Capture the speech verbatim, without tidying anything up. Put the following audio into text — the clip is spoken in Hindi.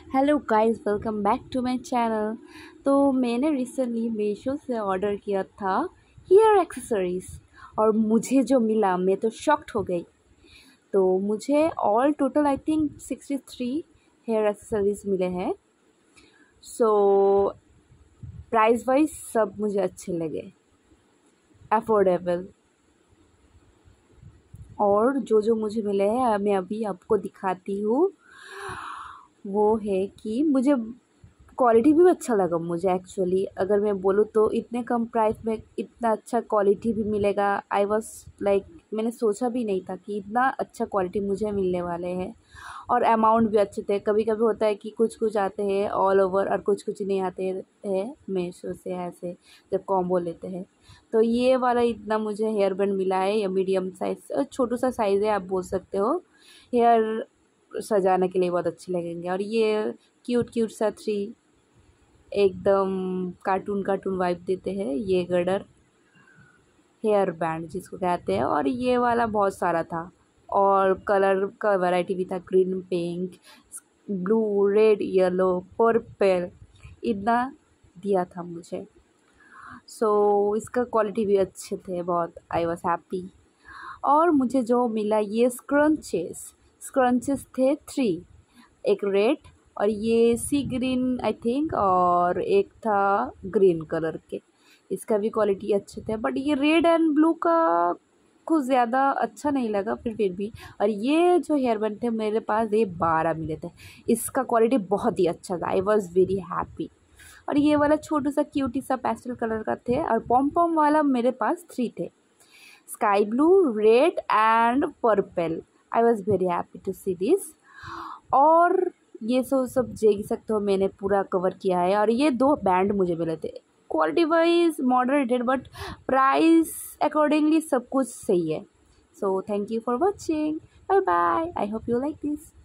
Hello guys, welcome back to my channel. तो मैंने रिसेंटली मीशो से ऑर्डर किया था हेयर एक्सेसरीज़ और मुझे जो मिला मैं तो शॉक्ड हो गई। तो मुझे all total I think sixty three hair accessories मिले हैं। सो प्राइस वाइज सब मुझे अच्छे लगे, अफोर्डेबल। और जो जो मुझे मिले हैं मैं अभी आपको दिखाती हूँ। वो है कि मुझे क्वालिटी भी अच्छा लगा। मुझे एक्चुअली अगर मैं बोलूँ तो इतने कम प्राइस में इतना अच्छा क्वालिटी भी मिलेगा, आई वॉज लाइक मैंने सोचा भी नहीं था कि इतना अच्छा क्वालिटी मुझे मिलने वाले हैं। और अमाउंट भी अच्छे थे। कभी कभी होता है कि कुछ कुछ आते हैं ऑल ओवर और कुछ कुछ नहीं आते हैं मीशो से, ऐसे जब कॉम्बो लेते हैं। तो ये वाला इतना मुझे हेयर बैंड मिला है, या मीडियम साइज़, छोटू सा साइज़ है आप बोल सकते हो। हेयर सजाने के लिए बहुत अच्छे लगेंगे। और ये क्यूट क्यूट सा थ्री एकदम कार्टून कार्टून वाइब देते हैं ये गडर हेयर बैंड जिसको कहते हैं। और ये वाला बहुत सारा था और कलर का वैरायटी भी था, green, pink, blue, red, yellow, purple, इतना दिया था मुझे। सो so, इसका क्वालिटी भी अच्छे थे बहुत, आई वॉज हैप्पी। और मुझे जो मिला ये स्क्रंचेस स्क्रंचेस थे थ्री, एक रेड और ये सी ग्रीन आई थिंक, और एक था ग्रीन कलर के। इसका भी क्वालिटी अच्छे थे, बट ये रेड एंड ब्लू का कुछ ज़्यादा अच्छा नहीं लगा, फिर फिर भी। और ये जो हेयर बैंड थे मेरे पास ये बारह मिले थे। इसका क्वालिटी बहुत ही अच्छा था, आई वॉज वेरी हैप्पी। और ये वाला छोटू सा क्यूटी सा पेस्टल कलर का थे। और पॉम पॉम वाला मेरे पास थ्री थे, sky blue, red and purple. I was very happy to see this. और ये सब सब देख सकते हो मैंने पूरा कवर किया है। और ये दो बैंड मुझे मिले थे, quality wise moderated, but price accordingly सब कुछ सही है। So thank you for watching, bye bye, I hope you like this.